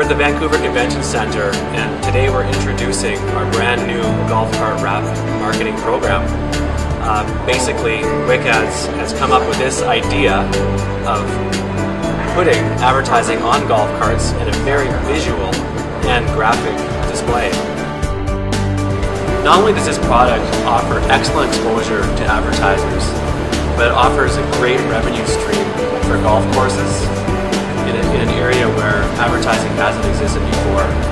at the Vancouver Convention Center, and today we're introducing our brand new golf cart wrap marketing program. Basically, Wikads has come up with this idea of putting advertising on golf carts in a very visual and graphic display. Not only does this product offer excellent exposure to advertisers, but it offers a great revenue stream for golf courses in an area where advertising hasn't existed before.